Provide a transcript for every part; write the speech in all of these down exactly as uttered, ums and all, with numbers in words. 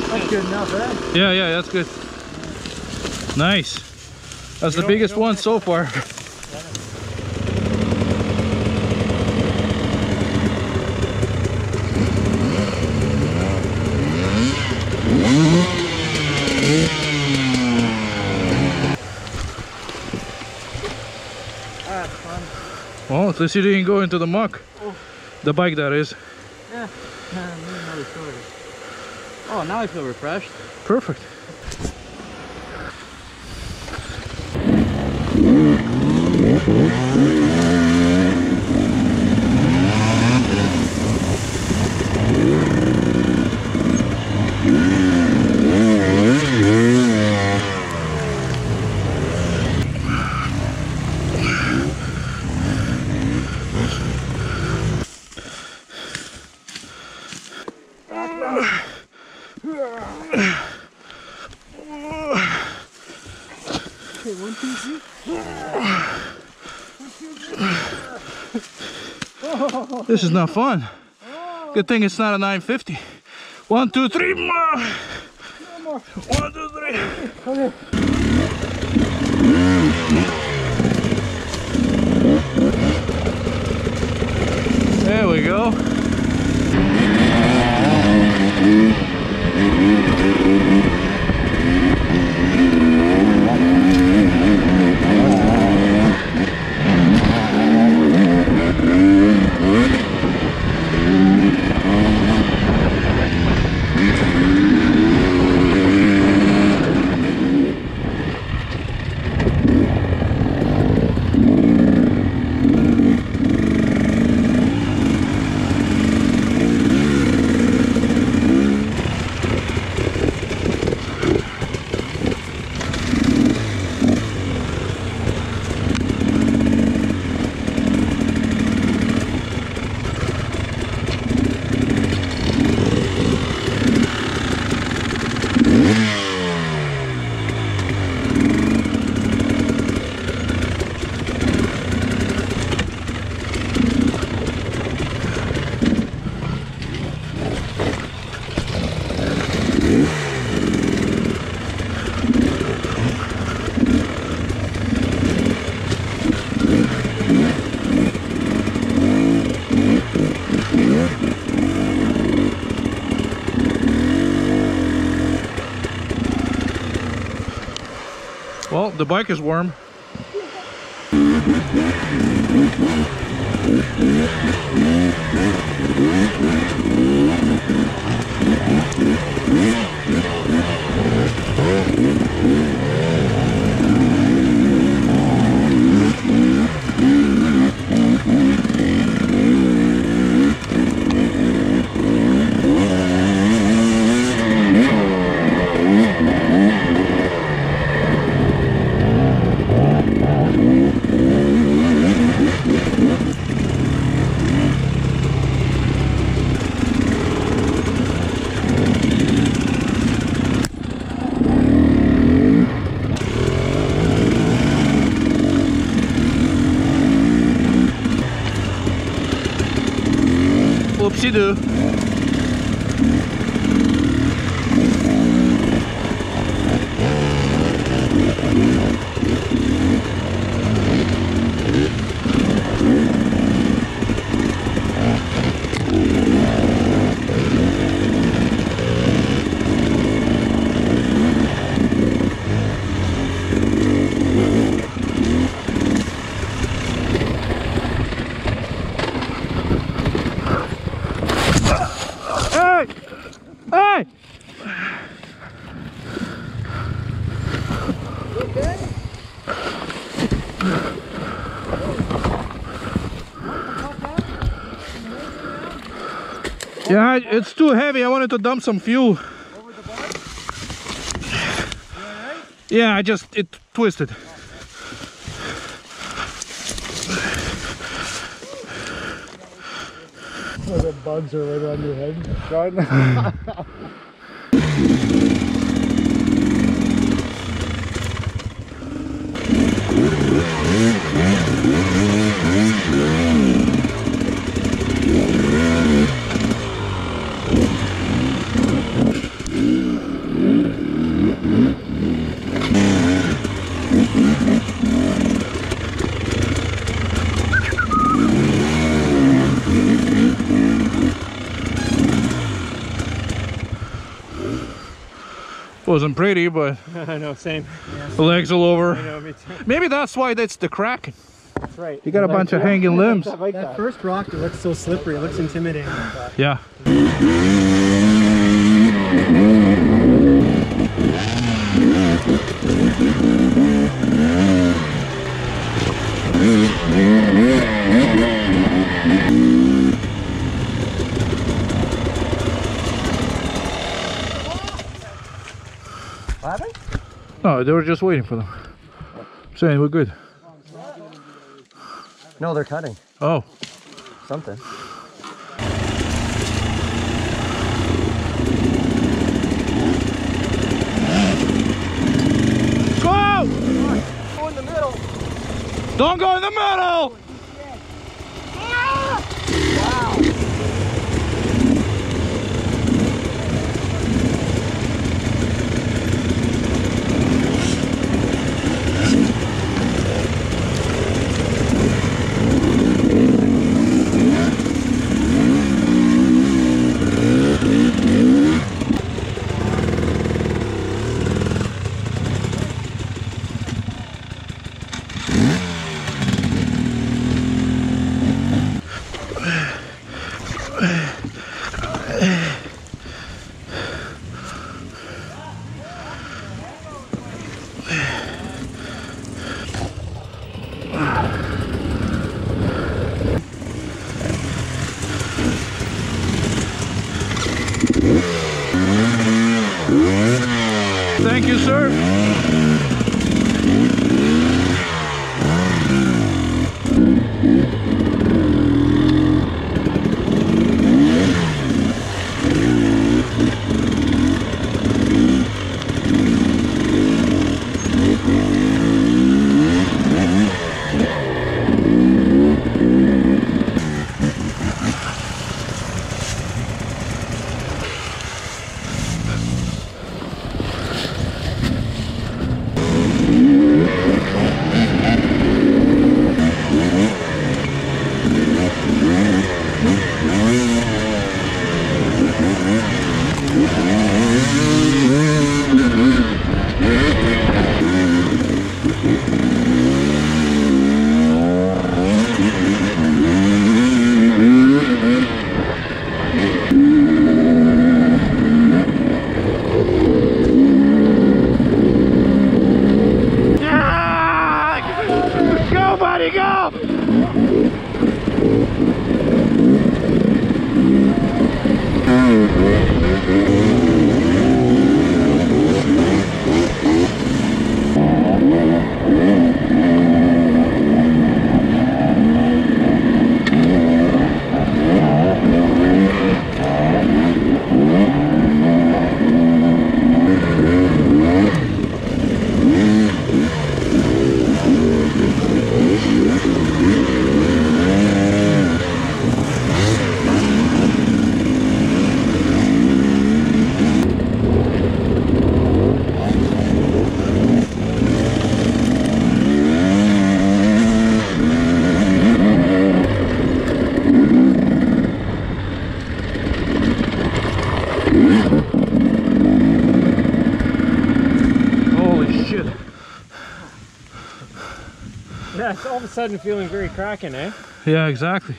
That's good enough, right? Yeah, yeah, that's good. Nice. That's the biggest one so far. That's fun. Well, at least you didn't go into the muck. Oh. The bike, that is. Yeah. Oh, now I feel refreshed. Perfect. Okay, one, two, three. This is not fun. Good thing it's not a nine fifty. One, two, three more. One, two, three. Okay. There we go. Well, the bike is warm. Whoopsie-doo. Hey! Yeah, it's too heavy. I wanted to dump some fuel. Over the bar? You alright? Yeah, I just, it twisted. Oh, the bugs are right on your head. Wasn't pretty, but I know, same. the legs all over. I know, me too. Maybe that's why that's the Kraken. That's right. You got a bunch of hanging limbs. I like That that. first rock, it looks so slippery, it looks intimidating. Yeah. What happened? No, they were just waiting for them. I'm saying we're good. No, they're cutting Oh. something. Go! Go in the middle. Don't go in the middle! Thank you, sir. Go, buddy, go! Holy shit. Yeah, it's all of a sudden feeling very Kraken, eh? Yeah, exactly.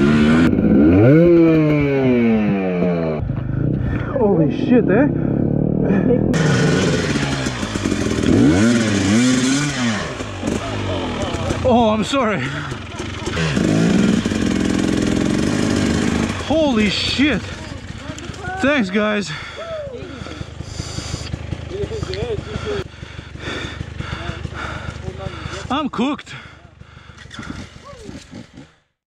Holy shit, eh? Oh, I'm sorry. Holy shit. Thanks, guys. I'm cooked.